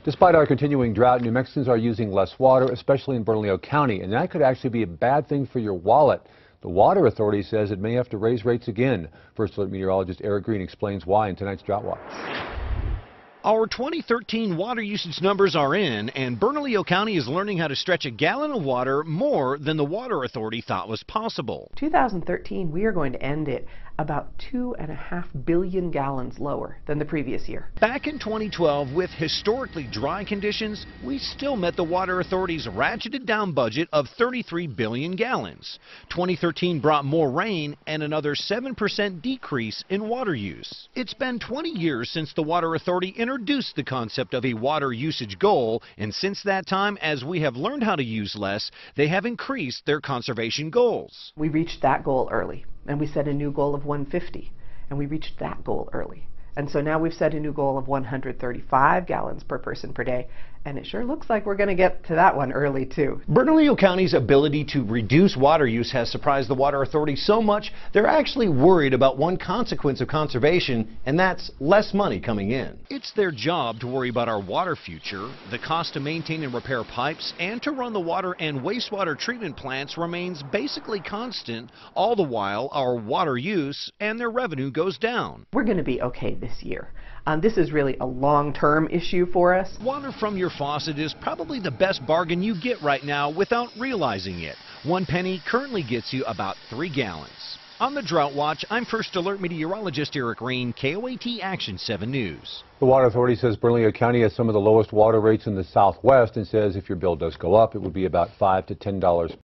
Despite our continuing drought, New Mexicans are using less water, especially in Bernalillo County, and that could actually be a bad thing for your wallet. The Water Authority says it may have to raise rates again. First Alert meteorologist Eric Green explains why in tonight's Drought Watch. Our 2013 water usage numbers are in, and Bernalillo County is learning how to stretch a gallon of water more than the Water Authority thought was possible. 2013, we are going to end it about 2.5 billion gallons lower than the previous year. Back in 2012, with historically dry conditions, we still met the Water Authority's ratcheted down budget of 33 billion gallons. 2013 brought more rain and another 7% decrease in water use. It's been 20 years since the Water Authority introduced the concept of a water usage goal, and since that time, as we have learned how to use less, they have increased their conservation goals. We reached that goal early, and we set a new goal of 150, and we reached that goal early. And so now we've set a new goal of 135 gallons per person per day, and it sure looks like we're going to get to that one early too. Bernalillo County's ability to reduce water use has surprised the Water Authority so much they're actually worried about one consequence of conservation, and that's less money coming in. It's their job to worry about our water future. The cost to maintain and repair pipes and to run the water and wastewater treatment plants remains basically constant, all the while our water use and their revenue goes down. We're going to be okay this year. This is really a long-term issue for us. Water from your faucet is probably the best bargain you get right now without realizing it. 1 penny currently gets you about 3 gallons. On the Drought Watch, I'm First Alert meteorologist Eric Green, KOAT Action 7 News. The Water Authority says Bernalillo County has some of the lowest water rates in the Southwest and says if your bill does go up, it would be about $5 to $10